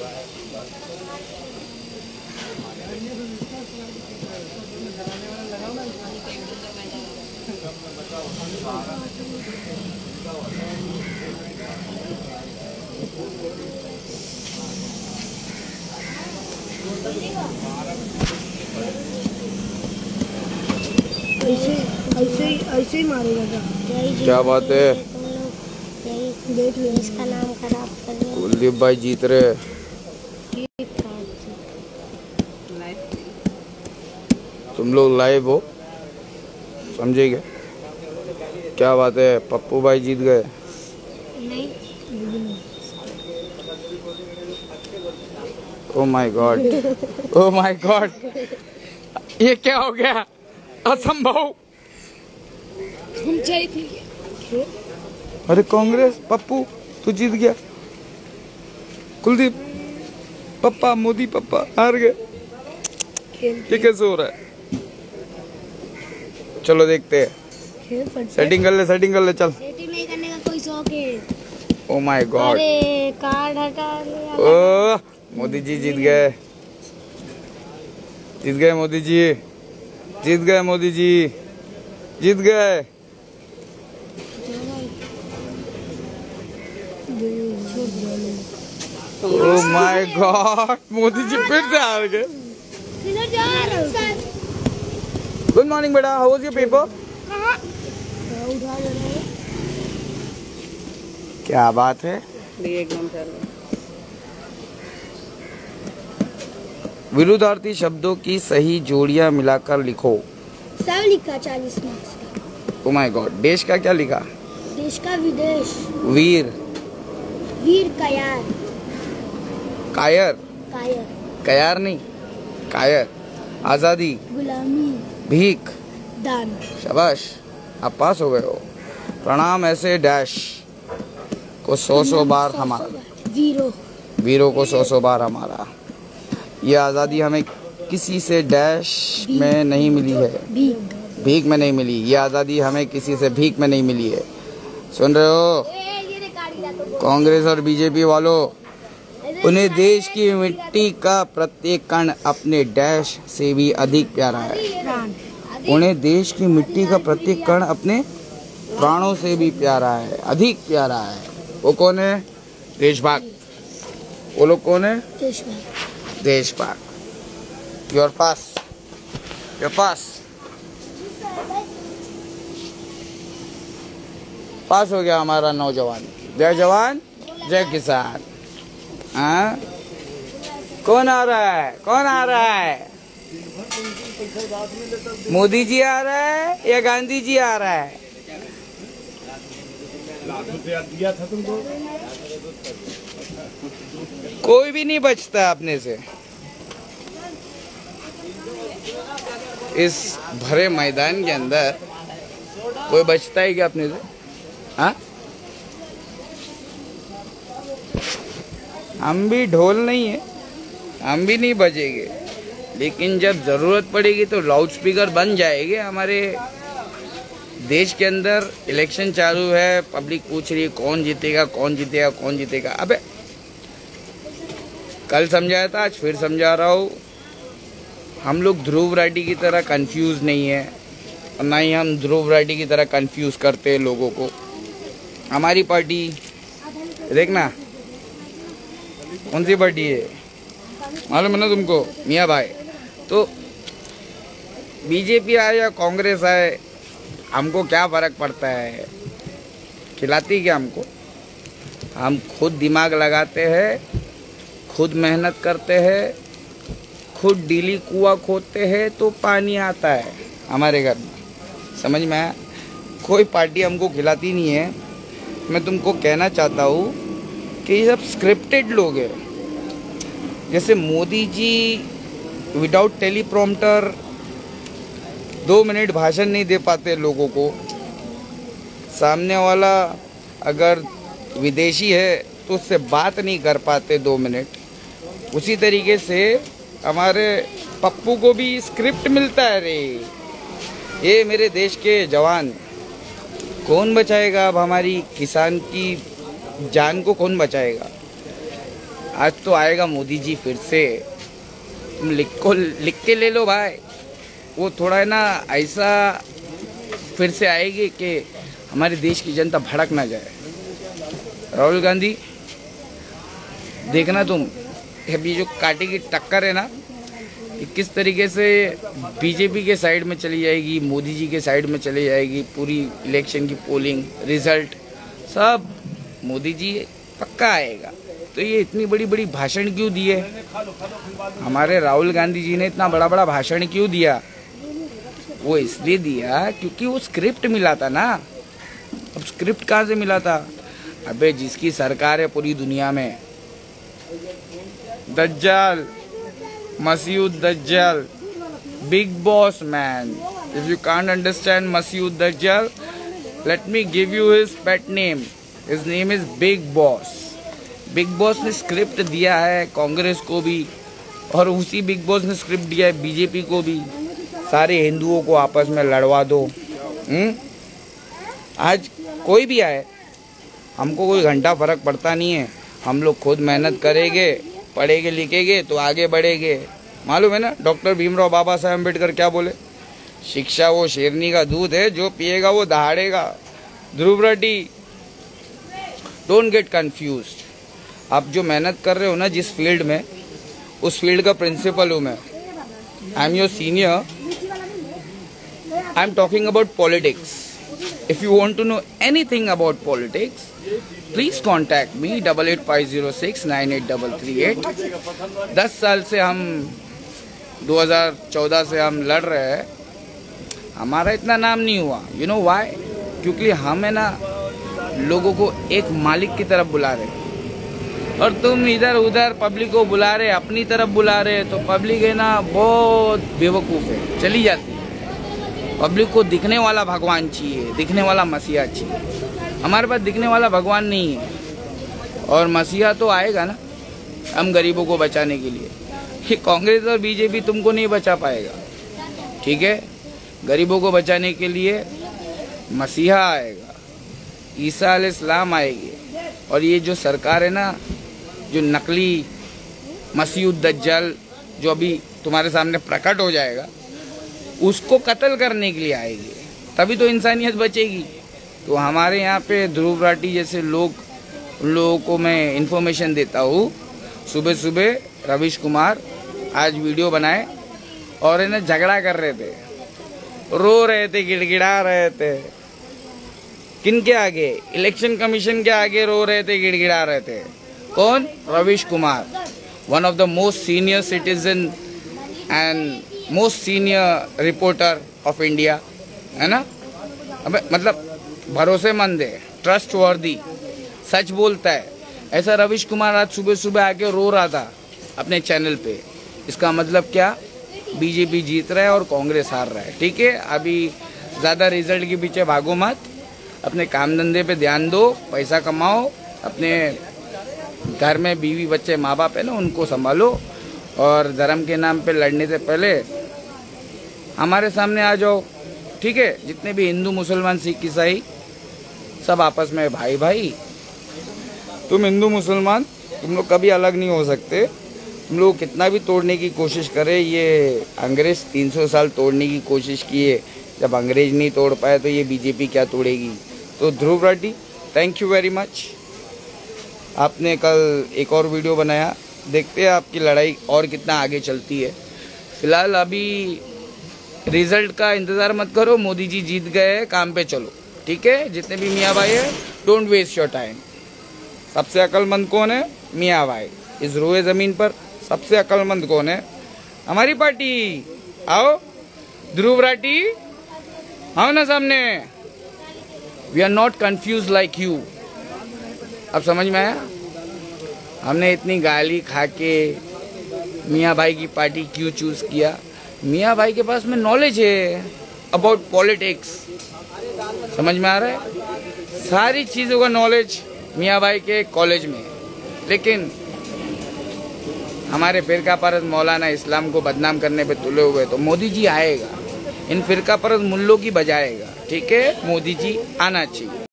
ऐसे ही मारेगा। क्या बात है, देख लो, इसका नाम खराब कर रहे हैं। कुलदीप भाई जीत रहे। तुम लोग लाइव हो, समझे क्या? क्या बात है, पप्पू भाई जीत गए। नहीं, oh my God, oh my God, ये क्या हो गया? असंभव। अरे कांग्रेस, पप्पू तू जीत गया। कुलदीप पप्पा, मोदी पप्पा हार गए। ये कैसे हो रहा है? चलो देखते हैं। सेटिंग कर ले, सेटिंग कर ले, चल। सेटिंग नहीं करने का कोई शौक है। ओ माय गॉड, अरे कार्ड हटा लिया। ओ मोदी जी जीत गए, जीत गए मोदी जी, जीत गए मोदी जी, जीत गए। Oh my God, Modi ji फिर से हार गए। गुड मॉर्निंग बेटा, हाउ वाज योर पेपर? क्या बात है, विरुद्धार्थी शब्दों की सही जोड़ियां मिलाकर लिखो। सब लिखा 40 मार्क्स का। ओ माय गॉड, देश का क्या लिखा? देश का विदेश। वीर, वीर कायर। कायर, कायर, कयार नहीं, कायर। आजादी, गुलामी, भीख, दान। शाबाश, आप पास हो गए हो। प्रणाम ऐसे डैश को 100 बार हमारा, वीरों, वीरों को 100 बार हमारा। ये आज़ादी हमें किसी से डैश में नहीं मिली है, भीख, भीख में नहीं मिली। ये आज़ादी हमें किसी से भीख में नहीं मिली है। सुन रहे हो कांग्रेस और बीजेपी वालों? उन्हें देश की मिट्टी का प्रत्येक कण अपने डैश से भी अधिक प्यारा है। उन्हें देश की मिट्टी का प्रत्येक कण अपने प्राणों से भी प्यारा है, अधिक प्यारा है। वो कौन है? देशभक्त। वो लोग कौन है? देशभक्त। योर पास, योर पास, पास हो गया हमारा नौजवान। जय जवान जय किसान। हाँ, कौन आ रहा है? कौन आ रहा है? मोदी जी आ रहा है या गांधी जी आ रहा है? दिया था तुमको, कोई भी नहीं बचता अपने से। इस भरे मैदान के अंदर कोई बचता है क्या अपने से? हाँ, हम भी ढोल नहीं है, हम भी नहीं बजेंगे, लेकिन जब जरूरत पड़ेगी तो लाउड स्पीकर बन जाएंगे। हमारे देश के अंदर इलेक्शन चालू है, पब्लिक पूछ रही है कौन जीतेगा, कौन जीतेगा, कौन जीतेगा। अबे कल समझाया था, आज फिर समझा रहा हूँ। हम लोग ध्रुव राठी की तरह कंफ्यूज नहीं है, और ना ही हम ध्रुव राठी की तरह कंफ्यूज करते हैं लोगों को। हमारी पार्टी देखना कौन सी पार्टी है, मालूम है ना तुमको मियाँ भाई? तो बीजेपी आए या कांग्रेस आए, हमको क्या फ़र्क पड़ता है? खिलाती क्या हमको? हम खुद दिमाग लगाते हैं, खुद मेहनत करते हैं, खुद डीली कुआं खोदते हैं तो पानी आता है हमारे घर में। समझ में आया? कोई पार्टी हमको खिलाती नहीं है। मैं तुमको कहना चाहता हूँ कि ये सब स्क्रिप्टेड लोग हैं। जैसे Modi ji without teleprompter 2 minute भाषण नहीं दे पाते लोगों को। सामने वाला अगर विदेशी है तो उससे बात नहीं कर पाते 2 मिनट। उसी तरीके से हमारे पप्पू को भी स्क्रिप्ट मिलता है रे। ये मेरे देश के जवान, कौन बचाएगा अब हमारी किसान की जान को? कौन बचाएगा? आज तो आएगा मोदी जी फिर से। तुम लिख के ले लो भाई। वो थोड़ा है ना ऐसा फिर से आएगी कि हमारे देश की जनता भड़क ना जाए। राहुल गांधी देखना तुम, अभी जो कांटे की टक्कर है ना, किस तरीके से बीजेपी के साइड में चली जाएगी, मोदी जी के साइड में चली जाएगी। पूरी इलेक्शन की पोलिंग रिजल्ट सब मोदी जी पक्का आएगा। तो ये इतनी बड़ी बड़ी भाषण क्यों दिए हमारे राहुल गांधी जी ने? इतना बड़ा बड़ा भाषण क्यों दिया? वो इसलिए दिया क्योंकि वो स्क्रिप्ट मिला था ना। अब स्क्रिप्ट कहाँ से मिला था? अबे जिसकी सरकार है पूरी दुनिया में, दज्जाल, मसीह दज्जाल, big boss man. If you can't understand मसीह दज्जाल, let me give you his pet name. His name is big boss. Big boss ने स्क्रिप्ट दिया है कांग्रेस को भी, और उसी बिग बॉस ने स्क्रिप्ट दिया है बीजेपी को भी। सारे हिंदुओं को आपस में लड़वा दो। आज कोई भी आए, हमको कोई घंटा फर्क पड़ता नहीं है। हम लोग खुद मेहनत करेंगे, पढ़ेंगे लिखेंगे तो आगे बढ़ेंगे। मालूम है ना डॉक्टर भीमराव बाबा साहब अम्बेडकर क्या बोले? शिक्षा वो शेरनी का दूध है, जो पिएगा वो दहाड़ेगा। Dhruv Reddy, don't get confused. आप जो मेहनत कर रहे हो ना जिस फील्ड में, उस फील्ड का प्रिंसिपल हूँ मैं। I am your senior. I am talking about politics. If you want to know anything about politics, please contact me 8850698338। 10 साल से हम 2014 से हम लड़ रहे हैं। हमारा इतना नाम नहीं हुआ। You know why? क्योंकि हम है ना लोगों को एक मालिक की तरफ बुला रहे, और तुम इधर उधर पब्लिक को बुला रहे, अपनी तरफ बुला रहे। तो पब्लिक है ना बहुत बेवकूफ़ है, चली जाती है। पब्लिक को दिखने वाला भगवान चाहिए, दिखने वाला मसीहा चाहिए। हमारे पास दिखने वाला भगवान नहीं है, और मसीहा तो आएगा ना हम गरीबों को बचाने के लिए। ये कांग्रेस और बीजेपी तुमको नहीं बचा पाएगा, ठीक है? गरीबों को बचाने के लिए मसीहा आएगा, ईसा अलैहिस्सलाम आएंगे। और ये जो सरकार है ना, जो नकली मसीह दज्जाल जो अभी तुम्हारे सामने प्रकट हो जाएगा, उसको कत्ल करने के लिए आएगी। तभी तो इंसानियत बचेगी। तो हमारे यहाँ पे ध्रुव राठी जैसे लोग, उन लोगों को मैं इन्फॉर्मेशन देता हूँ। सुबह सुबह रविश कुमार आज वीडियो बनाए और इन्हें झगड़ा कर रहे थे, रो रहे थे, गिड़गिड़ा रहे थे। किनके आगे? इलेक्शन कमीशन के आगे रो रहे थे, गिड़गिड़ा रहे थे। कौन? Ravish Kumar, one of the most senior citizen and most senior reporter of India, है ना? अबे मतलब भरोसेमंद है, ट्रस्ट वर्दी, सच बोलता है। ऐसा रविश कुमार आज सुबह सुबह आके रो रहा था अपने चैनल पे। इसका मतलब क्या? बीजेपी जीत रहा है और कांग्रेस हार रहा है, ठीक है? अभी ज़्यादा रिजल्ट के पीछे भागो मत, अपने काम धंधे पे ध्यान दो, पैसा कमाओ, अपने घर में बीवी बच्चे माँ बाप है ना उनको संभालो, और धर्म के नाम पे लड़ने से पहले हमारे सामने आ जाओ, ठीक है? जितने भी हिंदू मुसलमान सिख ईसाई सब आपस में भाई भाई। तुम हिंदू मुसलमान, तुम लोग कभी अलग नहीं हो सकते। तुम लोग कितना भी तोड़ने की कोशिश करें, ये अंग्रेज 300 साल तोड़ने की कोशिश किए, जब अंग्रेज नहीं तोड़ पाए तो ये बीजेपी क्या तोड़ेगी? तो Dhruv Rathee, thank you very much. आपने कल एक और वीडियो बनाया, देखते हैं आपकी लड़ाई और कितना आगे चलती है। फिलहाल अभी रिजल्ट का इंतज़ार मत करो, मोदी जी जीत गए, काम पे चलो, ठीक है? जितने भी मियाँ भाई है, डोंट वेस्ट योर टाइम। सबसे अक्लमंद कौन है? मियाँ भाई। इस रोए ज़मीन पर सबसे अक्लमंद कौन है? हमारी पार्टी। आओ ध्रुव राठी, आओ ना सामने। We are not confuse like you. अब समझ में आया? हमने इतनी गाली खा के मियाँ भाई की पार्टी क्यों चूज किया? मियाँ भाई के पास में नॉलेज है अबाउट पॉलिटिक्स, समझ में आ रहा है? सारी चीज़ों का नॉलेज मियाँ भाई के कॉलेज में। लेकिन हमारे फिरका परस्त मौलाना इस्लाम को बदनाम करने पे तुले हुए, तो मोदी जी आएगा, इन फिरका परस्त मुल्लों की बजाएगा, ठीक है? मोदी जी आना चाहिए।